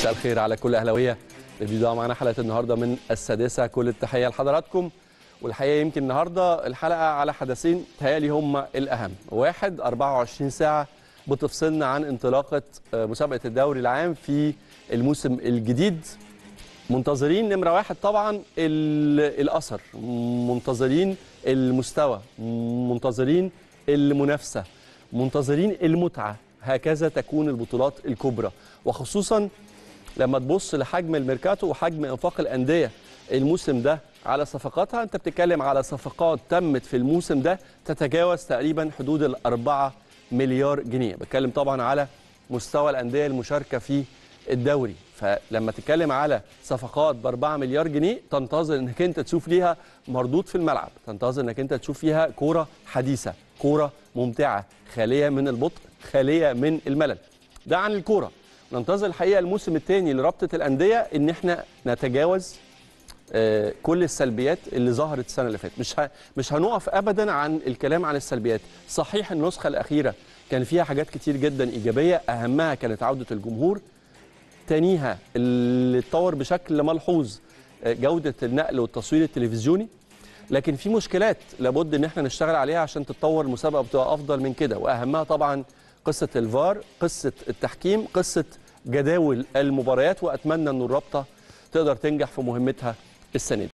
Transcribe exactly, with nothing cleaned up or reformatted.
مساء الخير على كل اهلاويه اللي بيبداوا معانا حلقه النهارده من السادسه. كل التحيه لحضراتكم. والحقيقه يمكن النهارده الحلقه على حدثين تهيألي هم الاهم. واحد أربعة وعشرين ساعه بتفصلنا عن انطلاقه مسابقه الدوري العام في الموسم الجديد. منتظرين نمره واحد طبعا الاثر، منتظرين المستوى، منتظرين المنافسه، منتظرين المتعه. هكذا تكون البطولات الكبرى، وخصوصا لما تبص لحجم الميركاتو وحجم انفاق الانديه الموسم ده على صفقاتها. انت بتتكلم على صفقات تمت في الموسم ده تتجاوز تقريبا حدود الأربعة مليار جنيه. بتكلم طبعا على مستوى الانديه المشاركه في الدوري. فلما تتكلم على صفقات بأربعة مليار جنيه تنتظر انك انت تشوف ليها مردود في الملعب، تنتظر انك انت تشوف فيها كوره حديثه، كوره ممتعه، خاليه من البطء، خاليه من الملل. ده عن الكوره. ننتظر الحقيقه الموسم الثاني لرابطه الانديه ان احنا نتجاوز آه كل السلبيات اللي ظهرت السنه اللي فاتت. مش مش هنقف ابدا عن الكلام عن السلبيات. صحيح النسخه الاخيره كان فيها حاجات كتير جدا ايجابيه، اهمها كانت عوده الجمهور، تانيها اللي اتطور بشكل ملحوظ جوده النقل والتصوير التلفزيوني. لكن في مشكلات لابد ان احنا نشتغل عليها عشان تتطور المسابقه وتبقى افضل من كده، واهمها طبعا قصه الفار، قصه التحكيم، قصه جداول المباريات. واتمنى ان الرابطه تقدر تنجح في مهمتها السنه دي.